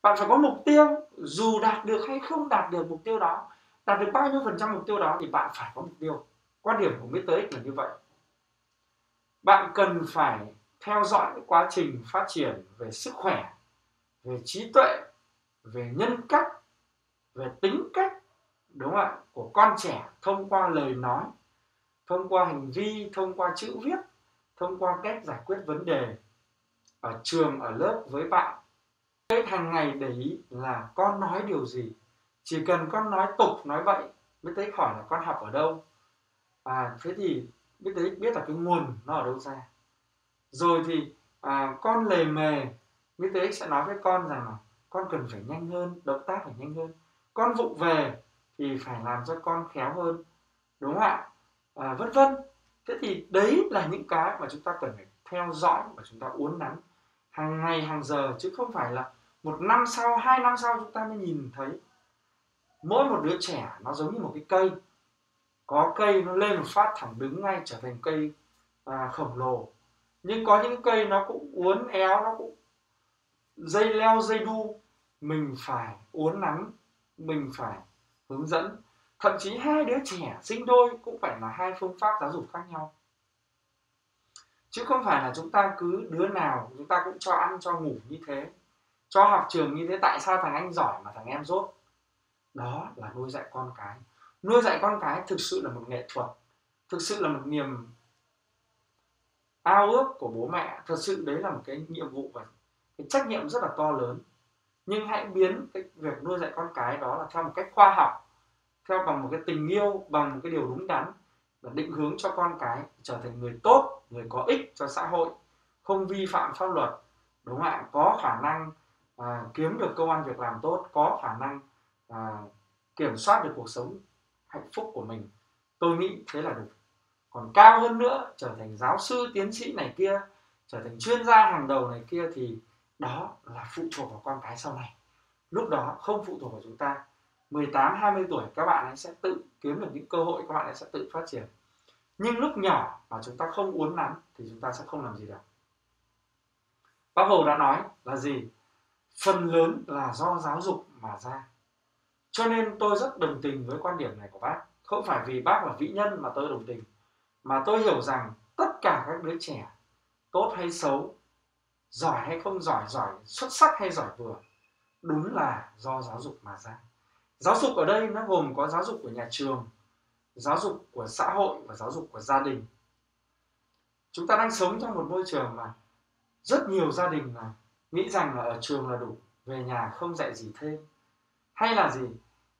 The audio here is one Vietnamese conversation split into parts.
Bạn phải có mục tiêu, dù đạt được hay không đạt được mục tiêu đó, đạt được bao nhiêu phần trăm mục tiêu đó thì bạn phải có mục tiêu. Quan điểm của Mr. X là như vậy. Bạn cần phải theo dõi cái quá trình phát triển về sức khỏe, về trí tuệ, về nhân cách, về tính cách, đúng không ạ, của con trẻ thông qua lời nói, thông qua hành vi, thông qua chữ viết, thông qua cách giải quyết vấn đề ở trường, ở lớp với bạn. Cái hàng ngày để ý là con nói điều gì. Chỉ cần con nói tục, nói bậy, biết tới hỏi là con học ở đâu. Thế thì biết tới biết là cái nguồn nó ở đâu ra. Rồi thì con lề mề, biết tới sẽ nói với con rằng là con cần phải nhanh hơn, động tác phải nhanh hơn. Con vụng về thì phải làm cho con khéo hơn, đúng không ạ? Vân vân. Thế thì đấy là những cái mà chúng ta cần phải theo dõi và chúng ta uốn nắn hàng ngày hàng giờ, chứ không phải là 1 năm sau, 2 năm sau chúng ta mới nhìn thấy. Mỗi một đứa trẻ nó giống như một cái cây, có cây nó lên một phát thẳng đứng ngay trở thành cây khổng lồ, nhưng có những cây nó cũng uốn éo, nó cũng dây leo dây đu, mình phải uốn nắn, mình phải hướng dẫn. Thậm chí hai đứa trẻ sinh đôi cũng phải là hai phương pháp giáo dục khác nhau, chứ không phải là chúng ta cứ đứa nào chúng ta cũng cho ăn cho ngủ như thế, cho học trường như thế. Tại sao thằng anh giỏi mà thằng em dốt? Đó là nuôi dạy con cái. Nuôi dạy con cái thực sự là một nghệ thuật, thực sự là một niềm ao ước của bố mẹ, thật sự đấy là một cái nhiệm vụ và cái trách nhiệm rất là to lớn. Nhưng hãy biến cái việc nuôi dạy con cái đó là theo một cách khoa học, theo bằng một cái tình yêu, bằng một cái điều đúng đắn, và định hướng cho con cái trở thành người tốt, người có ích cho xã hội, không vi phạm pháp luật, đúng không ạ? Có khả năng kiếm được công ăn việc làm tốt, có khả năng kiểm soát được cuộc sống hạnh phúc của mình. Tôi nghĩ thế là được. Còn cao hơn nữa, trở thành giáo sư, tiến sĩ này kia, trở thành chuyên gia hàng đầu này kia thì đó là phụ thuộc vào con cái sau này. Lúc đó không phụ thuộc vào chúng ta. 18, 20 tuổi các bạn ấy sẽ tự kiếm được những cơ hội, các bạn ấy sẽ tự phát triển. Nhưng lúc nhỏ mà chúng ta không uốn nắn thì chúng ta sẽ không làm gì được. Bác Hồ đã nói là gì? Phần lớn là do giáo dục mà ra. Cho nên tôi rất đồng tình với quan điểm này của bác. Không phải vì bác là vĩ nhân mà tôi đồng tình, mà tôi hiểu rằng tất cả các đứa trẻ, tốt hay xấu, giỏi hay không giỏi, giỏi xuất sắc hay giỏi vừa, đúng là do giáo dục mà ra. Giáo dục ở đây nó gồm có giáo dục của nhà trường, giáo dục của xã hội và giáo dục của gia đình. Chúng ta đang sống trong một môi trường mà rất nhiều gia đình là nghĩ rằng là ở trường là đủ, về nhà không dạy gì thêm. Hay là gì?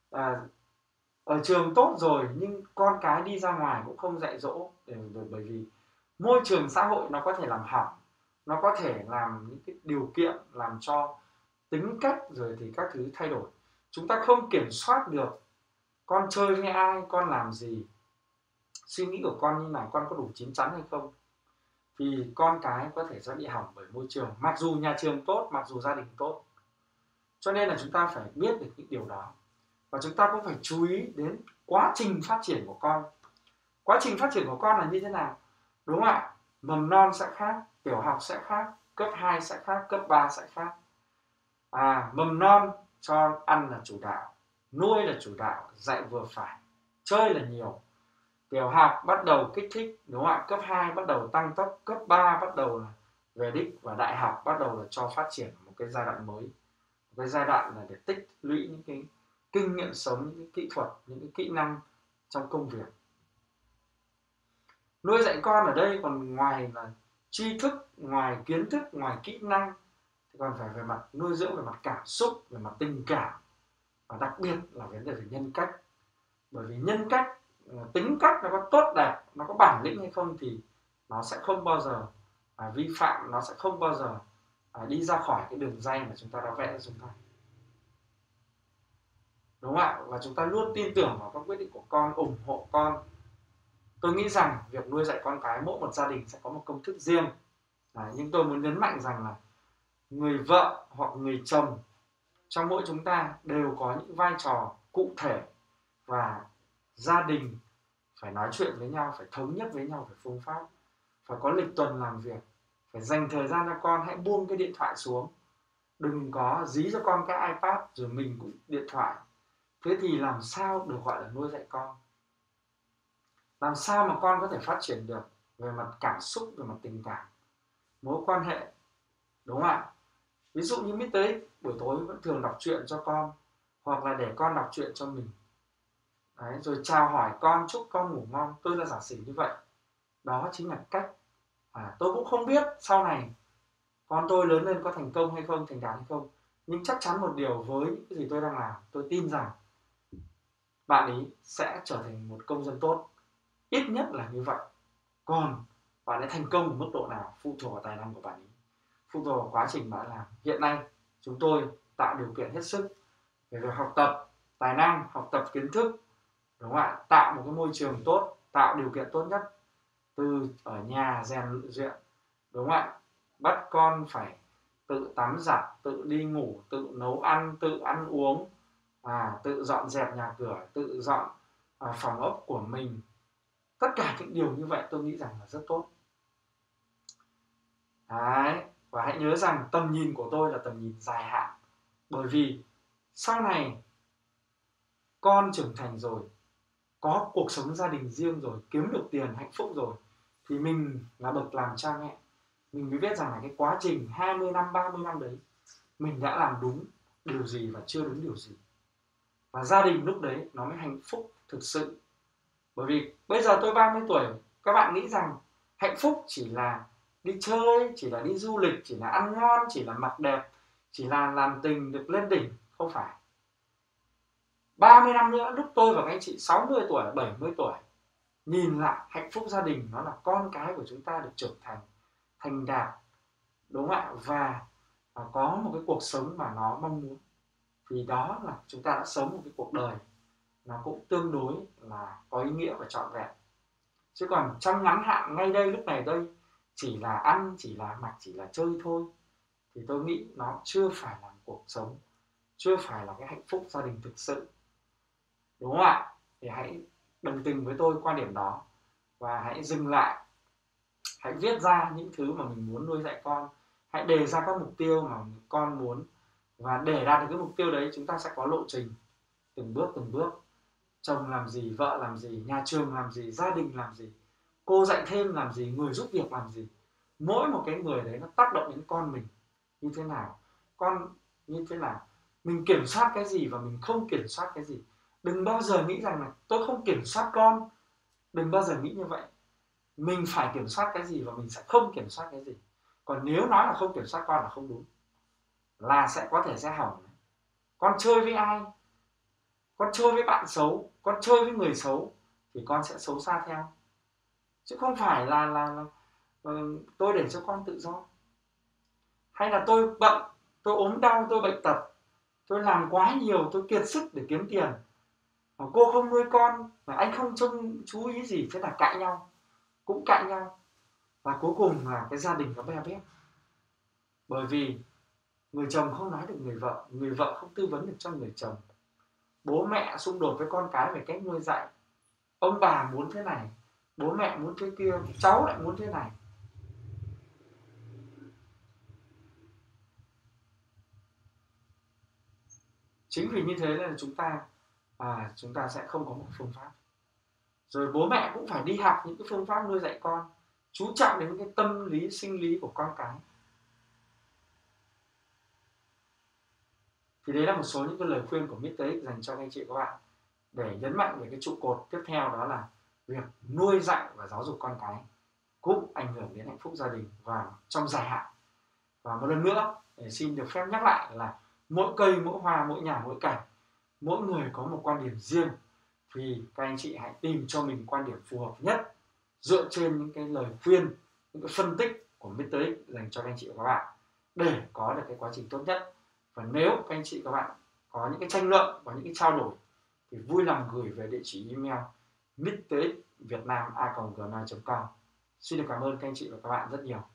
Ở trường tốt rồi nhưng con cái đi ra ngoài cũng không dạy dỗ, bởi vì môi trường xã hội nó có thể làm hỏng, nó có thể làm những cái điều kiện làm cho tính cách rồi thì các thứ thay đổi. Chúng ta không kiểm soát được con chơi với ai, con làm gì, suy nghĩ của con như nào, con có đủ chín chắn hay không, thì con cái có thể sẽ bị hỏng bởi môi trường, mặc dù nhà trường tốt, mặc dù gia đình tốt. Cho nên là chúng ta phải biết được những điều đó, và chúng ta cũng phải chú ý đến quá trình phát triển của con. Quá trình phát triển của con là như thế nào, đúng không ạ? Mầm non sẽ khác, tiểu học sẽ khác, cấp 2 sẽ khác, cấp 3 sẽ khác. Mầm non cho ăn là chủ đạo, nuôi là chủ đạo, dạy vừa phải, chơi là nhiều. Tiểu học bắt đầu kích thích, đúng không ạ? Cấp 2 bắt đầu tăng tốc, cấp 3 bắt đầu là về đích, và đại học bắt đầu là cho phát triển một cái giai đoạn mới. Một cái giai đoạn là để tích lũy những cái kinh nghiệm sống, những cái kỹ thuật, những cái kỹ năng trong công việc. Nuôi dạy con ở đây còn ngoài là tri thức, ngoài kiến thức, ngoài kỹ năng thì còn phải về mặt nuôi dưỡng, về mặt cảm xúc, về mặt tình cảm, và đặc biệt là vấn đề về nhân cách. Bởi vì nhân cách, tính cách nó có tốt đẹp, nó có bản lĩnh hay không thì nó sẽ không bao giờ vi phạm, nó sẽ không bao giờ đi ra khỏi cái đường ray mà chúng ta đã vẽ cho chúng ta, đúng không ạ? Và chúng ta luôn tin tưởng vào các quyết định của con, ủng hộ con. Tôi nghĩ rằng việc nuôi dạy con cái, mỗi một gia đình sẽ có một công thức riêng. Nhưng tôi muốn nhấn mạnh rằng là người vợ hoặc người chồng trong mỗi chúng ta đều có những vai trò cụ thể, và gia đình phải nói chuyện với nhau, phải thống nhất với nhau về phương pháp, phải có lịch tuần làm việc, phải dành thời gian cho con. Hãy buông cái điện thoại xuống, đừng có dí cho con cái iPad rồi mình cũng điện thoại. Thế thì làm sao được gọi là nuôi dạy con? Làm sao mà con có thể phát triển được về mặt cảm xúc, về mặt tình cảm, mối quan hệ, đúng không ạ? Ví dụ như Mít tới buổi tối vẫn thường đọc truyện cho con, hoặc là để con đọc truyện cho mình. Đấy, rồi chào hỏi con, chúc con ngủ ngon, tôi là giả sử như vậy. Đó chính là cách. Tôi cũng không biết sau này con tôi lớn lên có thành công hay không, thành đạt hay không. Nhưng chắc chắn một điều với những cái gì tôi đang làm, tôi tin rằng bạn ấy sẽ trở thành một công dân tốt. Ít nhất là như vậy. Còn bạn ấy thành công ở mức độ nào phụ thuộc vào tài năng của bạn ấy, phụ thuộc vào quá trình bạn làm. Hiện nay chúng tôi tạo điều kiện hết sức về việc học tập tài năng, học tập kiến thức, đúng không ạ? Tạo một cái môi trường tốt, tạo điều kiện tốt nhất từ ở nhà rèn luyện, đúng không ạ? Bắt con phải tự tắm giặt, tự đi ngủ, tự nấu ăn, tự ăn uống, tự dọn dẹp nhà cửa, tự dọn phòng ốc của mình. Tất cả những điều như vậy tôi nghĩ rằng là rất tốt. Đấy, và hãy nhớ rằng tầm nhìn của tôi là tầm nhìn dài hạn. Bởi vì sau này con trưởng thành rồi, có cuộc sống gia đình riêng rồi, kiếm được tiền hạnh phúc rồi, thì mình là bậc làm cha mẹ, mình mới biết rằng là cái quá trình 20 năm, 30 năm đấy mình đã làm đúng điều gì và chưa đúng điều gì. Và gia đình lúc đấy nó mới hạnh phúc thực sự. Bởi vì bây giờ tôi 30 tuổi, các bạn nghĩ rằng hạnh phúc chỉ là đi chơi, chỉ là đi du lịch, chỉ là ăn ngon, chỉ là mặc đẹp, chỉ là làm tình được lên đỉnh. Không phải. 30 năm nữa, lúc tôi và các anh chị 60 tuổi, 70 tuổi, nhìn lại hạnh phúc gia đình nó là con cái của chúng ta được trưởng thành, thành đạt, đúng không ạ? Và có một cái cuộc sống mà nó mong muốn. Thì đó là chúng ta đã sống một cái cuộc đời nó cũng tương đối là có ý nghĩa và trọn vẹn. Chứ còn trong ngắn hạn ngay đây lúc này đây chỉ là ăn, chỉ là mặc, chỉ là chơi thôi, thì tôi nghĩ nó chưa phải là một cuộc sống, chưa phải là cái hạnh phúc gia đình thực sự, đúng không ạ? Thì hãy đồng tình với tôi quan điểm đó và hãy dừng lại, hãy viết ra những thứ mà mình muốn nuôi dạy con, hãy đề ra các mục tiêu mà con muốn, và để đạt được cái mục tiêu đấy chúng ta sẽ có lộ trình từng bước. Chồng làm gì, vợ làm gì, nhà trường làm gì, gia đình làm gì, cô dạy thêm làm gì, người giúp việc làm gì. Mỗi một cái người đấy nó tác động đến con mình như thế nào, con như thế nào, mình kiểm soát cái gì và mình không kiểm soát cái gì. Đừng bao giờ nghĩ rằng là tôi không kiểm soát con, đừng bao giờ nghĩ như vậy. Mình phải kiểm soát cái gì và mình sẽ không kiểm soát cái gì. Còn nếu nói là không kiểm soát con là không đúng, là sẽ có thể sẽ hỏng. Con chơi với ai, con chơi với bạn xấu, con chơi với người xấu thì con sẽ xấu xa theo, chứ không phải là tôi để cho con tự do. Hay là tôi bận, tôi ốm đau, tôi bệnh tật, tôi làm quá nhiều, tôi kiệt sức để kiếm tiền, mà cô không nuôi con, mà anh không trông chú ý gì, thế là cãi nhau, cũng cãi nhau, và cuối cùng là cái gia đình nó be bét. Bởi vì người chồng không nói được người vợ không tư vấn được cho người chồng, bố mẹ xung đột với con cái về cách nuôi dạy, ông bà muốn thế này, bố mẹ muốn thế kia, cháu lại muốn thế này. Chính vì như thế nên là chúng ta sẽ không có một phương pháp. Rồi bố mẹ cũng phải đi học những cái phương pháp nuôi dạy con, chú trọng đến cái tâm lý sinh lý của con cái. Thì đấy là một số những cái lời khuyên của Mr. X dành cho anh chị và các bạn, để nhấn mạnh về cái trụ cột tiếp theo, đó là việc nuôi dạy và giáo dục con cái cũng ảnh hưởng đến hạnh phúc gia đình và trong dài hạn. Và một lần nữa để xin được phép nhắc lại là mỗi cây, mỗi hoa, mỗi nhà, mỗi cảnh, mỗi người có một quan điểm riêng, thì các anh chị hãy tìm cho mình quan điểm phù hợp nhất dựa trên những cái lời khuyên, những cái phân tích của Mr. X dành cho các anh chị và các bạn, để có được cái quá trình tốt nhất. Và nếu các anh chị và các bạn có những cái tranh luận, có những cái trao đổi, thì vui lòng gửi về địa chỉ email mrxvietnam@gmail.com. Xin được cảm ơn các anh chị và các bạn rất nhiều.